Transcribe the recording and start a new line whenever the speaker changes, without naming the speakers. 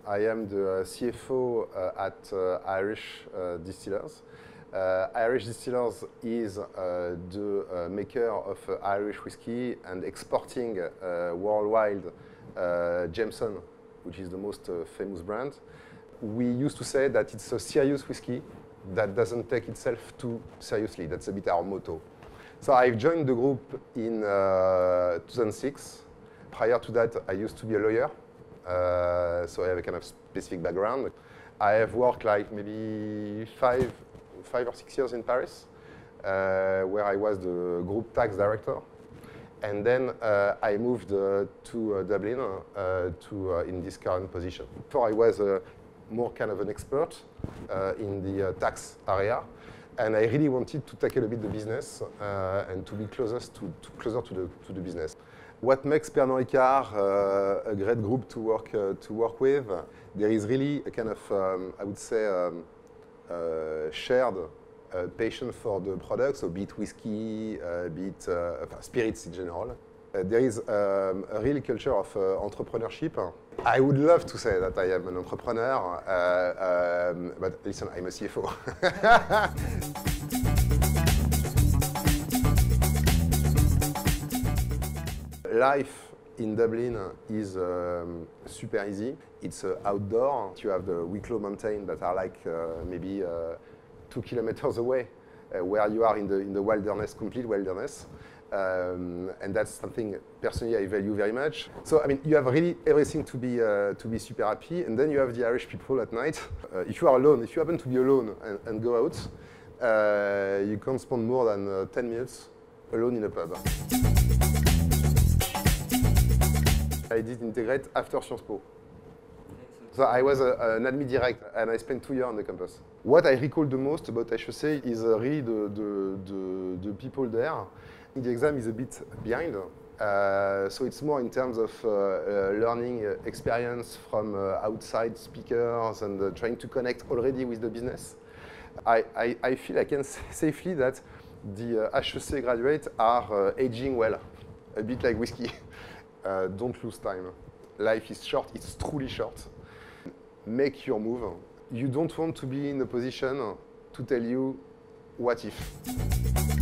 I am the CFO at Irish Distillers. Irish Distillers is the maker of Irish whiskey and exporting worldwide Jameson, which is the most famous brand. We used to say that it's a serious whiskey that doesn't take itself too seriously. That's a bit our motto. So I've joined the group in 2006. Prior to that, I used to be a lawyer, so I have a kind of specific background. I have worked like maybe five or 6 years in Paris, where I was the group tax director. And then I moved to Dublin in this current position. Before I was more kind of an expert in the tax area. And I really wanted to tackle a bit the business and to be closer to the business. What makes Pernod Ricard a great group to work with? There is really a kind of, I would say, shared passion for the product, so be it whiskey, be it spirits in general. There is a real culture of entrepreneurship. I would love to say that I am an entrepreneur, but listen, I'm a CFO. Life in Dublin is super easy. It's outdoor. You have the Wicklow Mountains that are like maybe 2 kilometers away, where you are in the wilderness, complete wilderness. And that's something personally I value very much. So I mean, you have really everything to be super happy, and then you have the Irish people at night. If you are alone, if you happen to be alone and go out, you can't spend more than 10 minutes alone in a pub. I did integrate after Sciences Po. So I was an admin direct, and I spent 2 years on the campus. What I recall the most about HEC is really the people there. The exam is a bit behind, so it's more in terms of learning experience from outside speakers and trying to connect already with the business. I feel I can say safely that the HEC graduates are aging well, a bit like whiskey. Don't lose time. Life is short, it's truly short. Make your move. You don't want to be in a position to tell you what if.